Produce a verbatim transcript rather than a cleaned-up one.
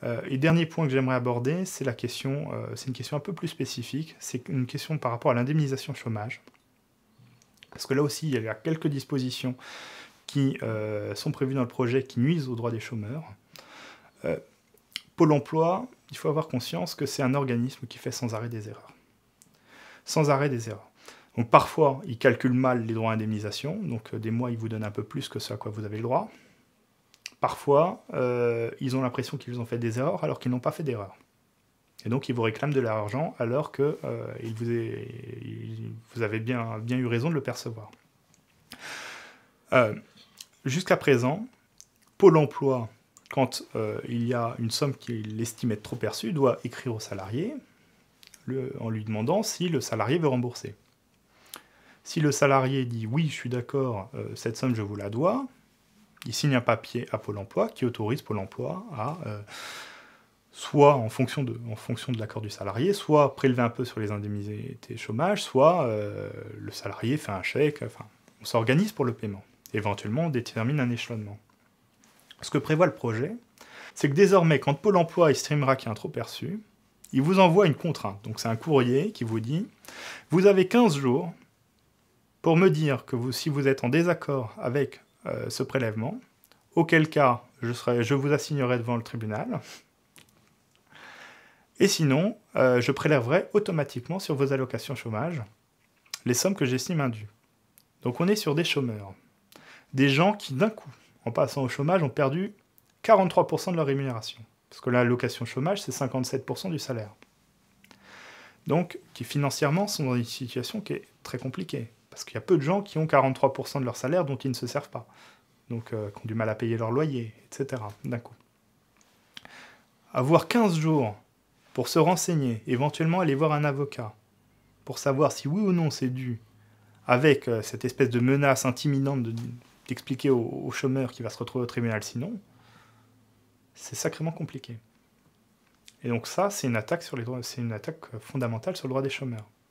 Euh, et dernier point que j'aimerais aborder, c'est la question, euh, c'est une question un peu plus spécifique, c'est une question par rapport à l'indemnisation chômage. Parce que là aussi, il y a quelques dispositions qui euh, sont prévues dans le projet qui nuisent aux droits des chômeurs. Euh, Pôle emploi, il faut avoir conscience que c'est un organisme qui fait sans arrêt des erreurs. Sans arrêt des erreurs. Donc parfois, il calcule mal les droits à indemnisation, donc euh, des mois, il vous donne un peu plus que ce à quoi vous avez le droit. Parfois, euh, ils ont l'impression qu'ils ont fait des erreurs alors qu'ils n'ont pas fait d'erreur. Et donc, ils vous réclament de l'argent alors que euh, il vous, est, il, vous avez bien, bien eu raison de le percevoir. Euh, Jusqu'à présent, Pôle emploi, quand euh, il y a une somme qu'il estime être trop perçue, doit écrire au salarié le, en lui demandant si le salarié veut rembourser. Si le salarié dit « oui, je suis d'accord, euh, cette somme, je vous la dois », il signe un papier à Pôle emploi qui autorise Pôle emploi à, euh, soit en fonction de, en fonction de l'accord du salarié, soit prélever un peu sur les indemnités chômage, soit euh, le salarié fait un chèque, enfin, on s'organise pour le paiement. Éventuellement, on détermine un échelonnement. Ce que prévoit le projet, c'est que désormais, quand Pôle emploi estimera qu'il y a un trop perçu, il vous envoie une contrainte. Donc c'est un courrier qui vous dit « Vous avez quinze jours pour me dire que vous, si vous êtes en désaccord avec euh, ce prélèvement, auquel cas je, serai, je vous assignerai devant le tribunal, et sinon, euh, je prélèverai automatiquement sur vos allocations chômage les sommes que j'estime indues. » Donc on est sur des chômeurs. Des gens qui, d'un coup, en passant au chômage, ont perdu quarante-trois pour cent de leur rémunération. Parce que l'allocation chômage, c'est cinquante-sept pour cent du salaire. Donc, qui financièrement sont dans une situation qui est très compliquée. Parce qu'il y a peu de gens qui ont quarante-trois pour cent de leur salaire dont ils ne se servent pas. Donc, euh, qui ont du mal à payer leur loyer, et cetera. D'un coup. Avoir quinze jours pour se renseigner, éventuellement aller voir un avocat, pour savoir si oui ou non c'est dû, avec euh, cette espèce de menace intimidante de, d'expliquer au, au chômeur qui va se retrouver au tribunal sinon, c'est sacrément compliqué. Et donc ça, c'est une attaque sur les droits, c'est une attaque fondamentale sur le droit des chômeurs.